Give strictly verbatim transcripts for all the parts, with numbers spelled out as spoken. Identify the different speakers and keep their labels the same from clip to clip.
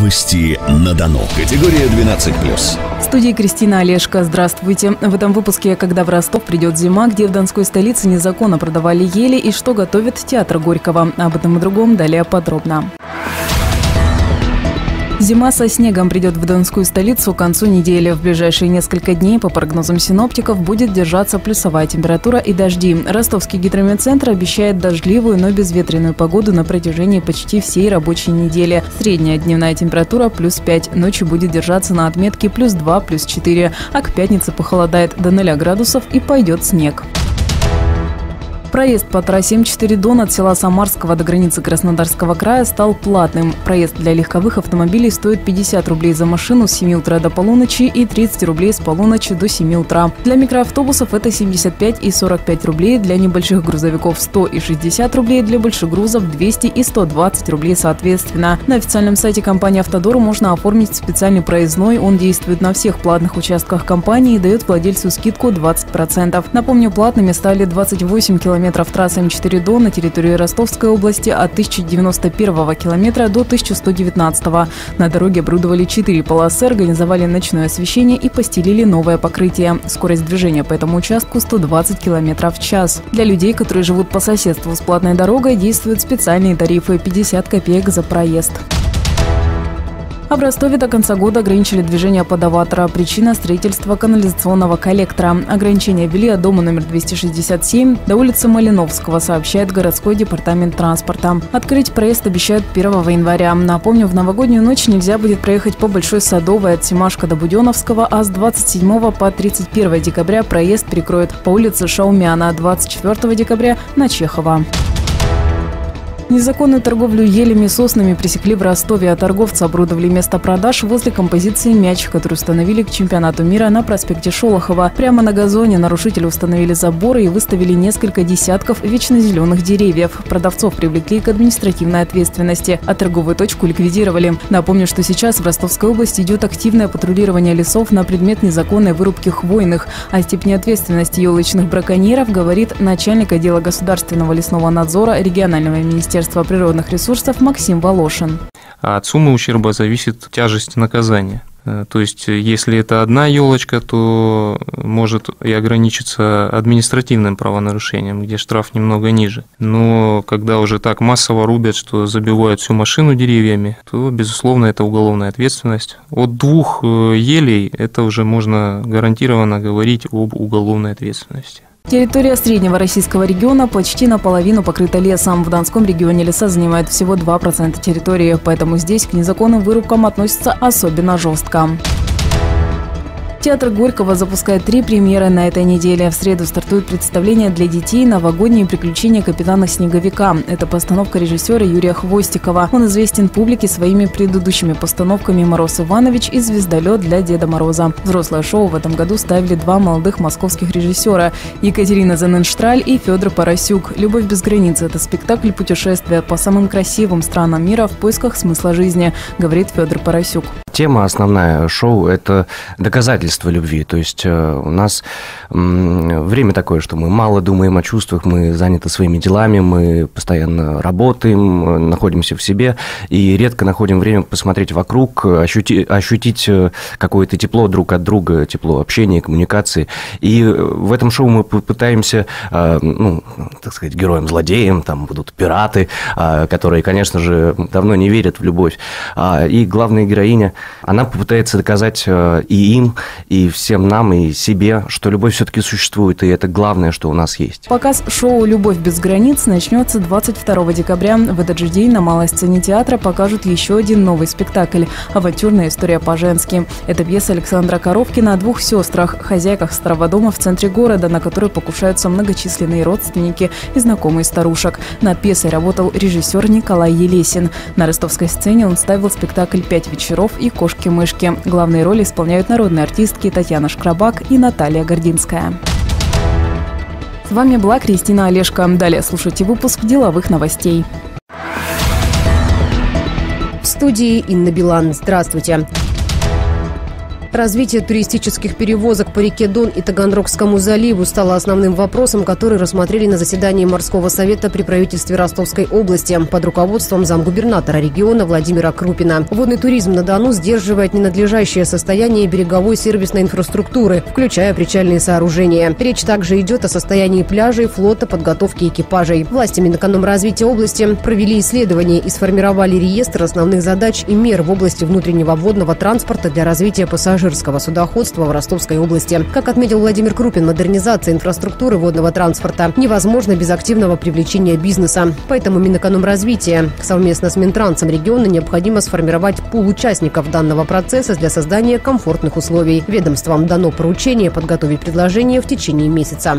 Speaker 1: Новости на Дону. Категория двенадцать плюс.
Speaker 2: В студии Кристина Олешко. Здравствуйте. В этом выпуске «Когда в Ростов придет зима», где в донской столице незаконно продавали ели и что готовит театр Горького. Об этом и другом далее подробно. Зима со снегом придет в донскую столицу к концу недели. В ближайшие несколько дней, по прогнозам синоптиков, будет держаться плюсовая температура и дожди. Ростовский гидрометцентр обещает дождливую, но безветренную погоду на протяжении почти всей рабочей недели. Средняя дневная температура плюс пять, ночью будет держаться на отметке плюс два, плюс четыре, а к пятнице похолодает до ноля градусов и пойдет снег. Проезд по трассе М четыре Дон от села Самарского до границы Краснодарского края стал платным. Проезд для легковых автомобилей стоит пятьдесят рублей за машину с семи утра до полуночи и тридцать рублей с полуночи до семи утра. Для микроавтобусов это семьдесят пять и сорок пять рублей, для небольших грузовиков сто и шестьдесят рублей, для больших грузов двести и сто двадцать рублей соответственно. На официальном сайте компании «Автодор» можно оформить специальный проездной. Он действует на всех платных участках компании и дает владельцу скидку двадцать процентов. Напомню, платными стали двадцать восемь километров трассы М четыре Дон на территории Ростовской области от тысяча девяносто первого километра до тысяча сто девятнадцатого. На дороге оборудовали четыре полосы, организовали ночное освещение и постелили новое покрытие. Скорость движения по этому участку сто двадцать километров в час. Для людей, которые живут по соседству с платной дорогой, действуют специальные тарифы – пятьдесят копеек за проезд. А в Ростове до конца года ограничили движение подаватора. Причина – строительство канализационного коллектора. Ограничения ввели от дома номер двести шестьдесят семь до улицы Малиновского, сообщает городской департамент транспорта. Открыть проезд обещают первого января. Напомню, в новогоднюю ночь нельзя будет проехать по Большой Садовой от Семашка до Буденновского, а с двадцать седьмого по тридцать первое декабря проезд перекроют по улице Шаумяна, двадцать четвёртого декабря на Чехова. Незаконную торговлю елями и соснами пресекли в Ростове, а торговцы оборудовали место продаж возле композиции «Мяч», которую установили к чемпионату мира на проспекте Шолохова. Прямо на газоне нарушители установили заборы и выставили несколько десятков вечно зеленых деревьев. Продавцов привлекли к административной ответственности, а торговую точку ликвидировали. Напомню, что сейчас в Ростовской области идет активное патрулирование лесов на предмет незаконной вырубки хвойных. О степени ответственности елочных браконьеров говорит начальник отдела государственного лесного надзора регионального министерства Министерства природных ресурсов Максим Волошин.
Speaker 3: От суммы ущерба зависит тяжесть наказания. То есть, если это одна елочка, то может и ограничиться административным правонарушением, где штраф немного ниже. Но когда уже так массово рубят, что забивают всю машину деревьями, то, безусловно, это уголовная ответственность. От двух елей это уже можно гарантированно говорить об уголовной ответственности.
Speaker 2: Территория среднего российского региона почти наполовину покрыта лесом. В Донском регионе леса занимают всего два процента территории, поэтому здесь к незаконным вырубкам относятся особенно жестко. Театр Горького запускает три премьеры на этой неделе. В среду стартует представление для детей «Новогодние приключения капитана Снеговика». Это постановка режиссера Юрия Хвостикова. Он известен публике своими предыдущими постановками «Мороз Иванович» и «Звездолет для Деда Мороза». Взрослое шоу в этом году ставили два молодых московских режиссера – Екатерина Зененштраль и Федор Поросюк. «Любовь без границ» – это спектакль путешествия по самым красивым странам мира в поисках смысла жизни, говорит Федор Поросюк.
Speaker 4: Тема основная шоу – это доказательство любви. То есть у нас время такое, что мы мало думаем о чувствах, мы заняты своими делами, мы постоянно работаем, находимся в себе и редко находим время посмотреть вокруг, ощутить, ощутить какое-то тепло друг от друга, тепло общения, коммуникации. И в этом шоу мы попытаемся, ну, так сказать, героям-злодеям, там будут пираты, которые, конечно же, давно не верят в любовь. И главная героиня, она попытается доказать и им, и всем нам, и себе, что любовь все-таки существует, и это главное, что у нас есть.
Speaker 2: Показ шоу «Любовь без границ» начнется двадцать второго декабря. В этот же день на малой сцене театра покажут еще один новый спектакль «Авантюрная история по-женски». Это пьеса Александра Коровкина о двух сестрах, хозяйках старого дома в центре города, на который покушаются многочисленные родственники и знакомые старушек. Над пьесой работал режиссер Николай Елесин. На ростовской сцене он ставил спектакль «Пять вечеров» и «Кошки-мышки». Главные роли исполняют народные артистки Татьяна Шкрабак и Наталья Гординская. С вами была Кристина Олешко. Далее слушайте выпуск деловых новостей.
Speaker 5: В студии Инна Билан. Здравствуйте. Развитие туристических перевозок по реке Дон и Таганрогскому заливу стало основным вопросом, который рассмотрели на заседании морского совета при правительстве Ростовской области под руководством замгубернатора региона Владимира Крупина. Водный туризм на Дону сдерживает ненадлежащее состояние береговой сервисной инфраструктуры, включая причальные сооружения. Речь также идет о состоянии пляжей, флота, подготовке экипажей. Власти Минэкономразвития области провели исследование и сформировали реестр основных задач и мер в области внутреннего водного транспорта для развития пассажирского судоходства в Ростовской области. Как отметил Владимир Крупин, модернизация инфраструктуры водного транспорта невозможна без активного привлечения бизнеса. Поэтому Минэкономразвития совместно с Минтрансом региона необходимо сформировать пул участников данного процесса для создания комфортных условий. Ведомствам дано поручение подготовить предложение в течение месяца.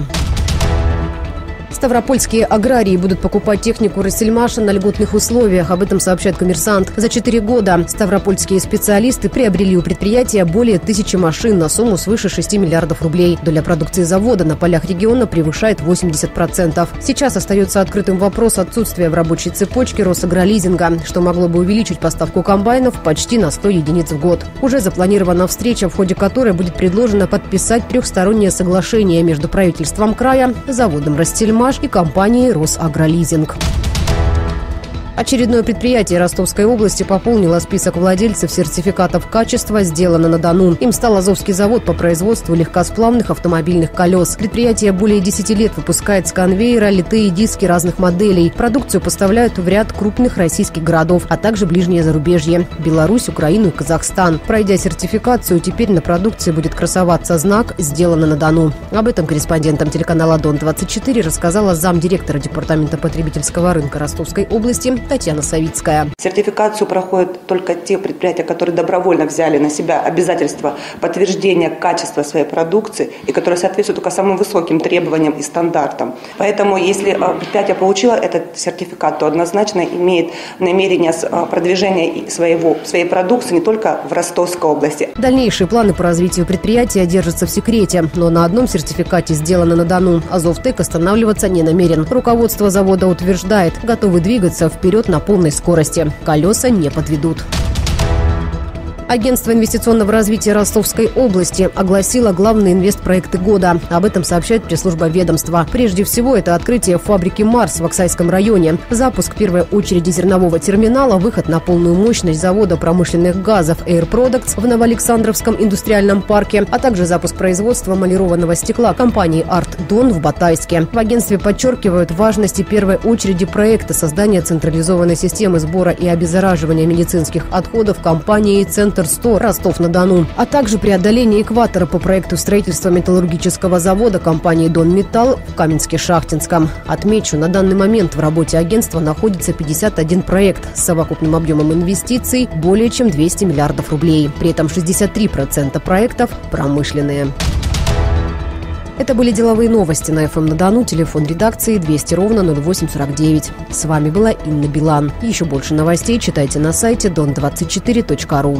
Speaker 5: Ставропольские аграрии будут покупать технику Россельмаша на льготных условиях. Об этом сообщает «Коммерсант». За четыре года ставропольские специалисты приобрели у предприятия более тысячи машин на сумму свыше шести миллиардов рублей. Доля продукции завода на полях региона превышает восемьдесят процентов. Сейчас остается открытым вопрос отсутствия в рабочей цепочке Росагролизинга, что могло бы увеличить поставку комбайнов почти на сто единиц в год. Уже запланирована встреча, в ходе которой будет предложено подписать трехстороннее соглашение между правительством края, заводом «Россельмаш» и компанией «Росагролизинг». Очередное предприятие Ростовской области пополнило список владельцев сертификатов качества «Сделано на Дону». Им стал Азовский завод по производству легкосплавных автомобильных колес. Предприятие более десяти лет выпускает с конвейера литые диски разных моделей. Продукцию поставляют в ряд крупных российских городов, а также ближнее зарубежье – Беларусь, Украину и Казахстан. Пройдя сертификацию, теперь на продукции будет красоваться знак «Сделано на Дону». Об этом корреспондентам телеканала Дон двадцать четыре рассказала замдиректора Департамента потребительского рынка Ростовской области Татьяна Савицкая.
Speaker 6: Сертификацию проходят только те предприятия, которые добровольно взяли на себя обязательство подтверждения качества своей продукции и которые соответствуют только самым высоким требованиям и стандартам. Поэтому, если предприятие получило этот сертификат, то однозначно имеет намерение продвижения своего, своей продукции не только в Ростовской области.
Speaker 5: Дальнейшие планы по развитию предприятия держатся в секрете, но на одном сертификате «Сделано на Дону» Азовтек останавливаться не намерен. Руководство завода утверждает, готовы двигаться вперед на полной скорости. Колеса не подведут. Агентство инвестиционного развития Ростовской области огласило главные инвестпроекты года. Об этом сообщает пресс-служба ведомства. Прежде всего, это открытие фабрики «Марс» в Оксайском районе, запуск в первой очереди зернового терминала, выход на полную мощность завода промышленных газов Air Products в Новоалександровском индустриальном парке, а также запуск производства эмалированного стекла компании «Арт Дон» в Батайске. В агентстве подчеркивают важность и первой очереди проекта создания централизованной системы сбора и обеззараживания медицинских отходов компании «Центр сто Ростов-на-Дону», а также преодоление экватора по проекту строительства металлургического завода компании «Донметалл» в Каменске-Шахтинском. Отмечу, на данный момент в работе агентства находится пятьдесят один проект с совокупным объемом инвестиций более чем двести миллиардов рублей. При этом шестьдесят три процента проектов промышленные. Это были деловые новости на эф эм на Дону. Телефон редакции двести ровно ноль восемь сорок девять. С вами была Инна Билан. Еще больше новостей читайте на сайте дон двадцать четыре точка ру.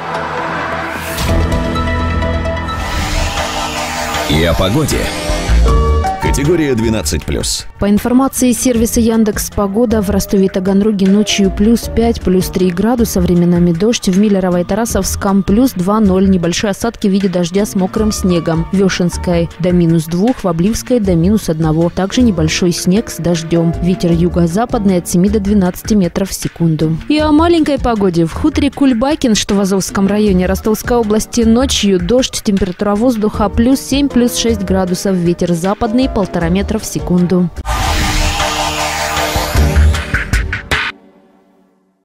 Speaker 1: И о погоде. Категория двенадцать плюс.
Speaker 7: По информации сервиса Яндекс.Погода, в Ростове и Таганроге ночью плюс пять, плюс три градуса, временами дождь. В Миллерово и Тарасовском плюс два ноль. Небольшие осадки в виде дождя с мокрым снегом. В Вешенской до минус двух, в Обливской до минус одного. Также небольшой снег с дождем. Ветер юго-западный от семи до двенадцати метров в секунду. И о маленькой погоде. В хуторе Кульбакин, что в Азовском районе Ростовской области, ночью дождь, температура воздуха плюс семь, плюс шесть градусов. Ветер западный полтора метра в секунду.